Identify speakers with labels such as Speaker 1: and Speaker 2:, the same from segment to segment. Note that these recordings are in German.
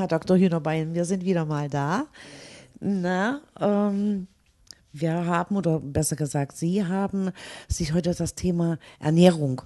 Speaker 1: Herr Dr. Hühnerbein, wir sind wieder mal da. Na, wir haben, oder besser gesagt, Sie haben sich heute das Thema Ernährung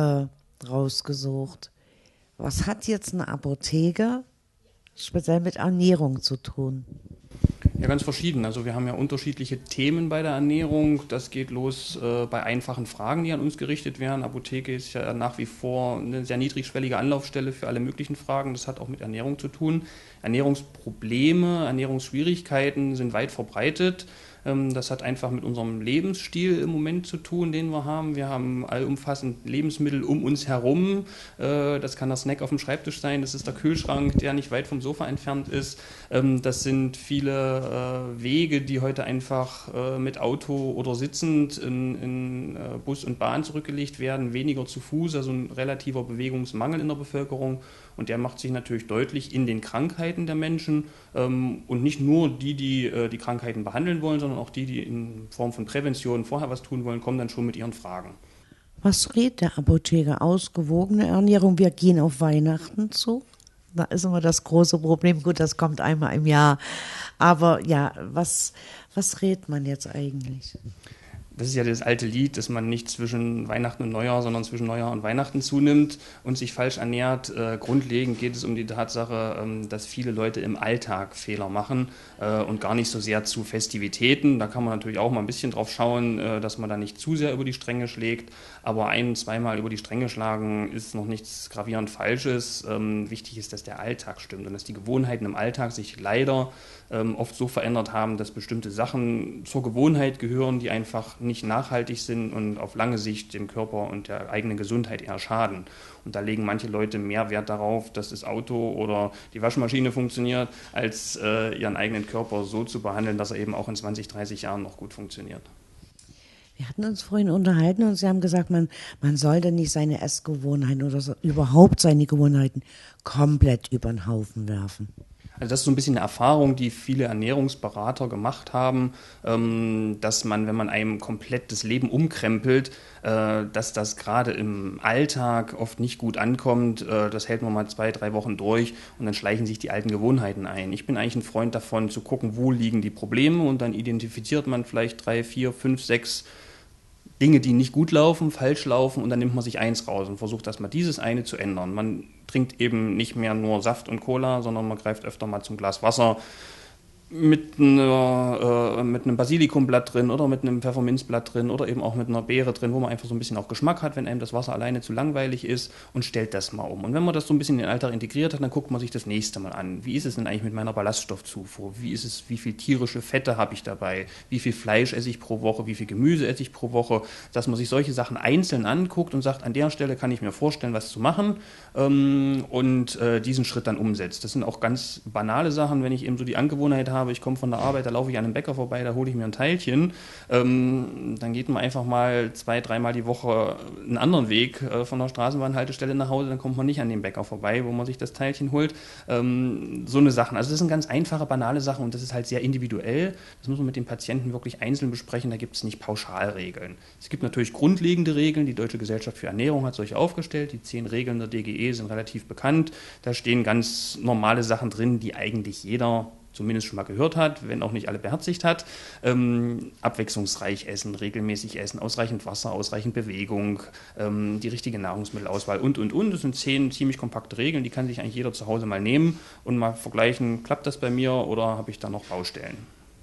Speaker 1: rausgesucht. Was hat jetzt eine Apotheke speziell mit Ernährung zu tun?
Speaker 2: Ja, ganz verschieden. Also wir haben ja unterschiedliche Themen bei der Ernährung. Das geht los bei einfachen Fragen, die an uns gerichtet werden. Apotheke ist ja nach wie vor eine sehr niedrigschwellige Anlaufstelle für alle möglichen Fragen. Das hat auch mit Ernährung zu tun. Ernährungsprobleme, Ernährungsschwierigkeiten sind weit verbreitet. Das hat einfach mit unserem Lebensstil im Moment zu tun, den wir haben. Wir haben allumfassend Lebensmittel um uns herum. Das kann der Snack auf dem Schreibtisch sein, das ist der Kühlschrank, der nicht weit vom Sofa entfernt ist. Das sind viele Wege, die heute einfach mit Auto oder sitzend in Bus und Bahn zurückgelegt werden, weniger zu Fuß, also ein relativer Bewegungsmangel in der Bevölkerung. Und der macht sich natürlich deutlich in den Krankheiten der Menschen und nicht nur die Krankheiten behandeln wollen, sondern auch die in Form von Prävention vorher was tun wollen, kommen dann schon mit ihren Fragen.
Speaker 1: Was rät der Apotheker? Ausgewogene Ernährung. Wir gehen auf Weihnachten zu. Da ist immer das große Problem. Gut, das kommt einmal im Jahr. Aber ja, was rät man jetzt eigentlich?
Speaker 2: Das ist ja das alte Lied, dass man nicht zwischen Weihnachten und Neujahr, sondern zwischen Neujahr und Weihnachten zunimmt und sich falsch ernährt. Grundlegend geht es um die Tatsache, dass viele Leute im Alltag Fehler machen und gar nicht so sehr zu Festivitäten. Da kann man natürlich auch mal ein bisschen drauf schauen, dass man da nicht zu sehr über die Stränge schlägt. Aber zweimal über die Stränge schlagen ist noch nichts gravierend Falsches. Wichtig ist, dass der Alltag stimmt und dass die Gewohnheiten im Alltag sich leider oft so verändert haben, dass bestimmte Sachen zur Gewohnheit gehören, die einfach nicht nachhaltig sind und auf lange Sicht dem Körper und der eigenen Gesundheit eher schaden. Und da legen manche Leute mehr Wert darauf, dass das Auto oder die Waschmaschine funktioniert, als ihren eigenen Körper so zu behandeln, dass er eben auch in 20, 30 Jahren noch gut funktioniert.
Speaker 1: Wir hatten uns vorhin unterhalten und Sie haben gesagt, man sollte nicht seine Essgewohnheiten oder überhaupt seine Gewohnheiten komplett über den Haufen werfen.
Speaker 2: Also das ist so ein bisschen eine Erfahrung, die viele Ernährungsberater gemacht haben, dass man, wenn man einem komplett das Leben umkrempelt, dass das gerade im Alltag oft nicht gut ankommt. Das hält man mal 2, 3 Wochen durch und dann schleichen sich die alten Gewohnheiten ein. Ich bin eigentlich ein Freund davon, zu gucken, wo liegen die Probleme und dann identifiziert man vielleicht 3, 4, 5, 6 Dinge, die nicht gut laufen, falsch laufen und dann nimmt man sich eins raus und versucht erstmal dieses eine zu ändern. Man trinkt eben nicht mehr nur Saft und Cola, sondern man greift öfter mal zum Glas Wasser mit einem Basilikumblatt drin oder mit einem Pfefferminzblatt drin oder eben auch mit einer Beere drin, wo man einfach so ein bisschen auch Geschmack hat, wenn einem das Wasser alleine zu langweilig ist und stellt das mal um. Und wenn man das so ein bisschen in den Alltag integriert hat, dann guckt man sich das nächste Mal an. Wie ist es denn eigentlich mit meiner Ballaststoffzufuhr? Wie viel tierische Fette habe ich dabei? Wie viel Fleisch esse ich pro Woche? Wie viel Gemüse esse ich pro Woche? Dass man sich solche Sachen einzeln anguckt und sagt, an der Stelle kann ich mir vorstellen, was zu machen und diesen Schritt dann umsetzt. Das sind auch ganz banale Sachen, wenn ich eben so die Angewohnheit habe, ich komme von der Arbeit, da laufe ich an einem Bäcker vorbei, da hole ich mir ein Teilchen. Dann geht man einfach mal 2, 3 Mal die Woche einen anderen Weg von der Straßenbahnhaltestelle nach Hause, dann kommt man nicht an dem Bäcker vorbei, wo man sich das Teilchen holt. So eine Sachen. Also das sind ganz einfache, banale Sachen und das ist halt sehr individuell. Das muss man mit dem Patienten wirklich einzeln besprechen, da gibt es nicht Pauschalregeln. Es gibt natürlich grundlegende Regeln, die Deutsche Gesellschaft für Ernährung hat solche aufgestellt, die 10 Regeln der DGE sind relativ bekannt. Da stehen ganz normale Sachen drin, die eigentlich jeder zumindest schon mal gehört hat, wenn auch nicht alle beherzigt hat. Abwechslungsreich essen, regelmäßig essen, ausreichend Wasser, ausreichend Bewegung, die richtige Nahrungsmittelauswahl und. Das sind 10 ziemlich kompakte Regeln, die kann sich eigentlich jeder zu Hause mal nehmen und mal vergleichen, klappt das bei mir oder habe ich da noch Baustellen?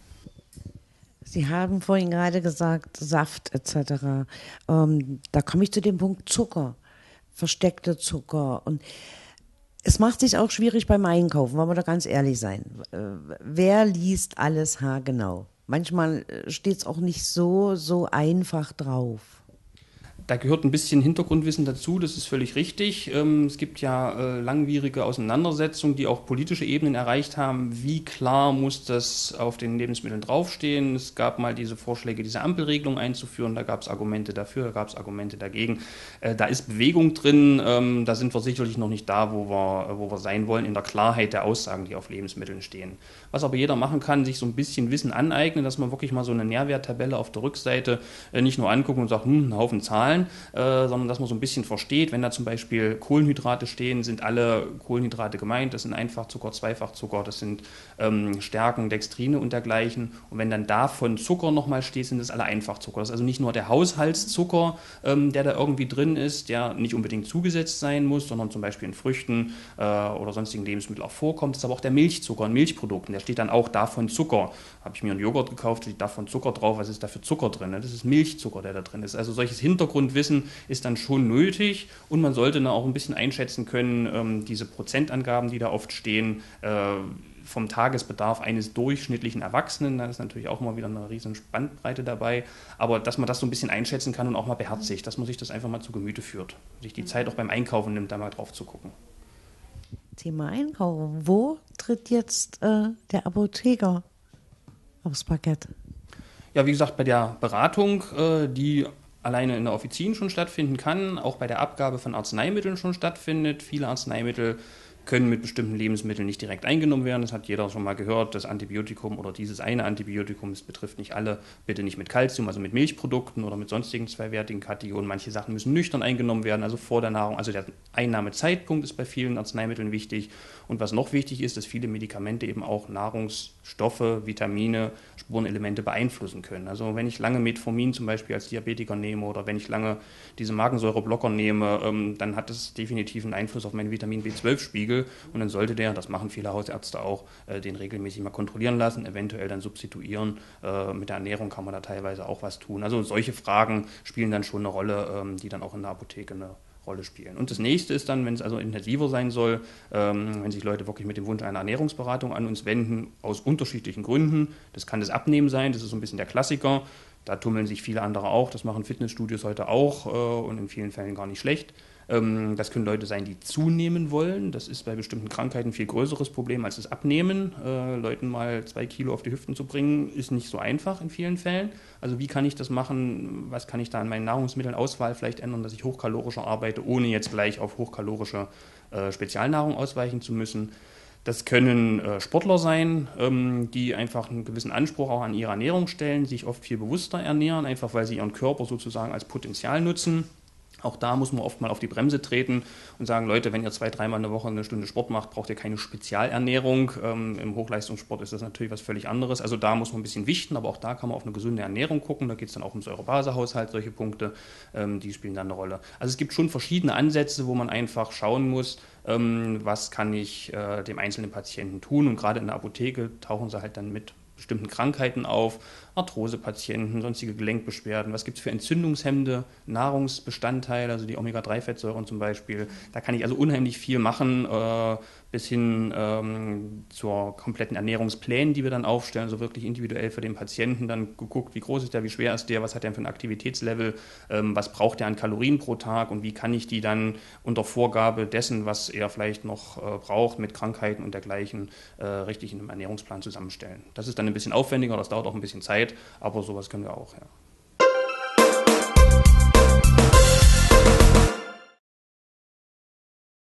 Speaker 1: Sie haben vorhin gerade gesagt, Saft etc. Da komme ich zu dem Punkt Zucker, versteckter Zucker. Und es macht sich auch schwierig beim Einkaufen, wollen wir da ganz ehrlich sein. Wer liest alles haargenau? Manchmal steht es auch nicht so einfach drauf.
Speaker 2: Da gehört ein bisschen Hintergrundwissen dazu, das ist völlig richtig. Es gibt ja langwierige Auseinandersetzungen, die auch politische Ebenen erreicht haben. Wie klar muss das auf den Lebensmitteln draufstehen? Es gab mal diese Vorschläge, diese Ampelregelung einzuführen. Da gab es Argumente dafür, da gab es Argumente dagegen. Da ist Bewegung drin. Da sind wir sicherlich noch nicht da, wo wir sein wollen, in der Klarheit der Aussagen, die auf Lebensmitteln stehen. Was aber jeder machen kann, sich so ein bisschen Wissen aneignen, dass man wirklich mal so eine Nährwerttabelle auf der Rückseite nicht nur anguckt und sagt, ein Haufen Zahlen, Zahlen, sondern dass man so ein bisschen versteht, wenn da zum Beispiel Kohlenhydrate stehen, sind alle Kohlenhydrate gemeint, das sind Einfachzucker, Zweifachzucker, das sind Stärken, Dextrine und dergleichen. Und wenn dann davon Zucker nochmal steht, sind das alle Einfachzucker. Das ist also nicht nur der Haushaltszucker, der da irgendwie drin ist, der nicht unbedingt zugesetzt sein muss, sondern zum Beispiel in Früchten oder sonstigen Lebensmitteln auch vorkommt. Das ist aber auch der Milchzucker in Milchprodukten. Der steht dann auch davon Zucker. Habe ich mir einen Joghurt gekauft, steht davon Zucker drauf. Was ist da für Zucker drin? Das ist Milchzucker, der da drin ist. Also solches Hintergrundwissen ist dann schon nötig und man sollte dann auch ein bisschen einschätzen können, diese Prozentangaben, die da oft stehen, vom Tagesbedarf eines durchschnittlichen Erwachsenen. Da ist natürlich auch mal wieder eine riesen Spannbreite dabei. Aber dass man das so ein bisschen einschätzen kann und auch mal beherzigt, dass man sich das einfach mal zu Gemüte führt. Sich die Zeit auch beim Einkaufen nimmt, da mal drauf zu gucken.
Speaker 1: Thema Einkaufen. Wo tritt jetzt der Apotheker aufs Parkett?
Speaker 2: Ja, wie gesagt, bei der Beratung, die alleine in der Offizin schon stattfinden kann, auch bei der Abgabe von Arzneimitteln schon stattfindet. Viele Arzneimittel können mit bestimmten Lebensmitteln nicht direkt eingenommen werden. Das hat jeder schon mal gehört, das Antibiotikum oder dieses eine Antibiotikum, das betrifft nicht alle, bitte nicht mit Kalzium, also mit Milchprodukten oder mit sonstigen zweiwertigen Kategorien. Manche Sachen müssen nüchtern eingenommen werden, also vor der Nahrung. Also der Einnahmezeitpunkt ist bei vielen Arzneimitteln wichtig. Und was noch wichtig ist, dass viele Medikamente eben auch Nahrungsstoffe, Vitamine, Spurenelemente beeinflussen können. Also wenn ich lange Metformin zum Beispiel als Diabetiker nehme oder wenn ich lange diese Magensäureblocker nehme, dann hat das definitiv einen Einfluss auf meinen Vitamin B12-Spiegel und dann sollte der, das machen viele Hausärzte auch, den regelmäßig mal kontrollieren lassen, eventuell dann substituieren. Mit der Ernährung kann man da teilweise auch was tun. Also solche Fragen spielen dann schon eine Rolle, die dann auch in der Apotheke eine Rolle spielen. Und das nächste ist dann, wenn es also intensiver sein soll, wenn sich Leute wirklich mit dem Wunsch einer Ernährungsberatung an uns wenden, aus unterschiedlichen Gründen. Das kann das Abnehmen sein, das ist so ein bisschen der Klassiker. Da tummeln sich viele andere auch, das machen Fitnessstudios heute auch und in vielen Fällen gar nicht schlecht. Das können Leute sein, die zunehmen wollen. Das ist bei bestimmten Krankheiten ein viel größeres Problem als das Abnehmen. Leuten mal 2 Kilo auf die Hüften zu bringen, ist nicht so einfach in vielen Fällen. Also wie kann ich das machen? Was kann ich da an meinen Nahrungsmittelauswahl vielleicht ändern, dass ich hochkalorischer arbeite, ohne jetzt gleich auf hochkalorische Spezialnahrung ausweichen zu müssen? Das können Sportler sein, die einfach einen gewissen Anspruch auch an ihre Ernährung stellen, sich oft viel bewusster ernähren, einfach weil sie ihren Körper sozusagen als Potenzial nutzen. Auch da muss man oft mal auf die Bremse treten und sagen, Leute, wenn ihr 2-3 Mal in der Woche eine Stunde Sport macht, braucht ihr keine Spezialernährung. Im Hochleistungssport ist das natürlich was völlig anderes. Also da muss man ein bisschen wichten, aber auch da kann man auf eine gesunde Ernährung gucken. Da geht es dann auch um Säurebasehaushalt, solche Punkte, die spielen dann eine Rolle. Also es gibt schon verschiedene Ansätze, wo man einfach schauen muss, was kann ich dem einzelnen Patienten tun. Und gerade in der Apotheke tauchen sie halt dann mit bestimmten Krankheiten auf, Arthrosepatienten, sonstige Gelenkbeschwerden. Was gibt es für entzündungshemmende Nahrungsbestandteile, also die Omega-3-Fettsäuren zum Beispiel. Da kann ich also unheimlich viel machen, bis hin zur kompletten Ernährungsplänen, die wir dann aufstellen, also wirklich individuell für den Patienten dann geguckt, wie groß ist der, wie schwer ist der, was hat der für ein Aktivitätslevel, was braucht der an Kalorien pro Tag und wie kann ich die dann unter Vorgabe dessen, was er vielleicht noch braucht, mit Krankheiten und dergleichen, richtig in einem Ernährungsplan zusammenstellen. Das ist dann ein bisschen aufwendiger, das dauert auch ein bisschen Zeit, aber sowas können wir auch, ja.